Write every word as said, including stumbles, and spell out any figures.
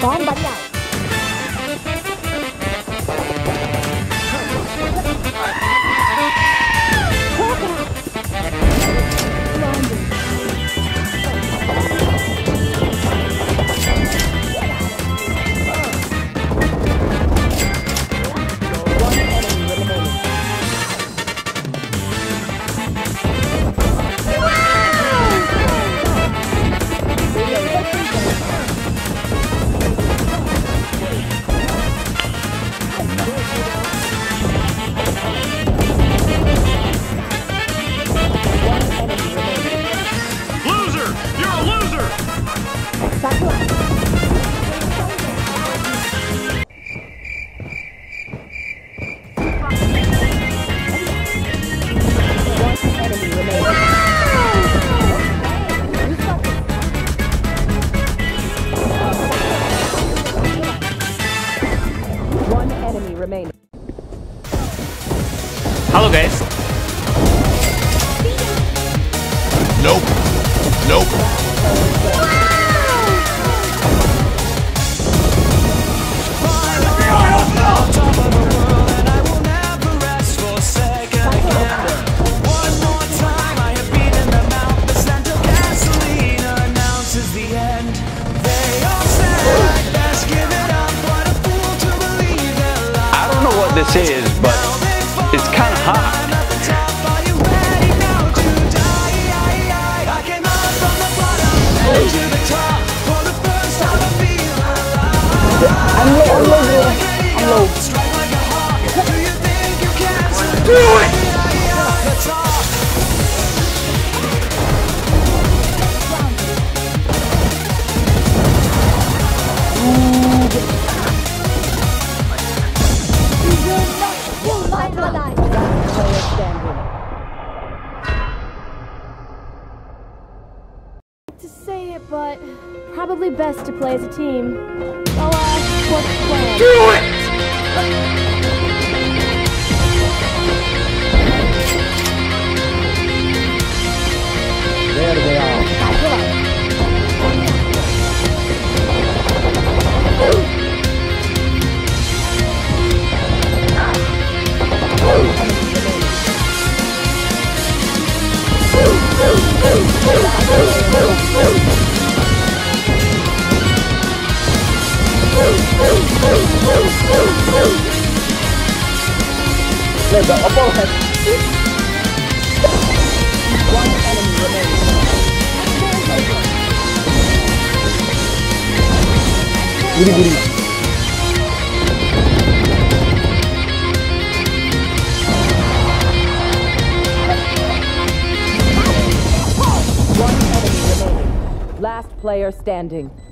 Bomb buddy out. Remaining. Hello guys. Nope. Nope. This is, but it's kind of hot. I'm low, I'm low, I'm low. Do it! To say it, but probably best to play as a team. I'll ask what's the plan. Do it! There they are. There's the upper head. One enemy remains. Guri guri. One enemy remaining. Last player standing.